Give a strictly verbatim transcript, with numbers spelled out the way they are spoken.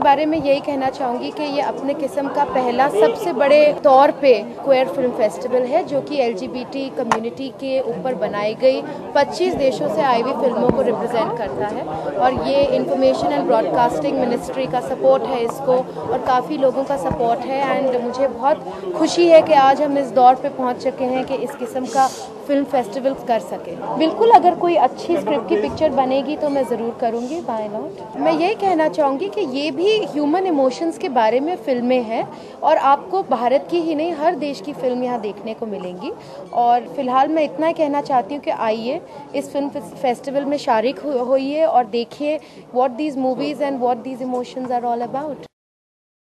बारे में यही कहना चाहूँगी कि ये अपने किस्म का पहला सबसे बड़े तौर पे क्वेयर फिल्म फेस्टिवल है जो कि एलजीबीटी कम्युनिटी के ऊपर बनाई गई पच्चीस देशों से आई हुई फिल्मों को रिप्रेजेंट करता है। और ये इंफॉर्मेशन एंड ब्रॉडकास्टिंग मिनिस्ट्री का सपोर्ट है इसको, और काफ़ी लोगों का सपोर्ट है। एंड मुझे बहुत खुशी है कि आज हम इस दौर पे पहुंच चुके हैं कि इस किस्म का फिल्म फेस्टिवल कर सके। बिल्कुल, अगर कोई अच्छी स्क्रिप्ट की पिक्चर बनेगी तो मैं ज़रूर करूँगी, व्हाई नॉट। मैं यही कहना चाहूँगी कि ये भी ह्यूमन इमोशंस के बारे में फ़िल्में हैं और आपको भारत की ही नहीं हर देश की फिल्म यहाँ देखने को मिलेंगी। और फिलहाल मैं इतना ही कहना चाहती हूँ कि आइए इस फिल्म फेस्टिवल में शारिक होइए और देखिए what these movies and what these emotions are all about.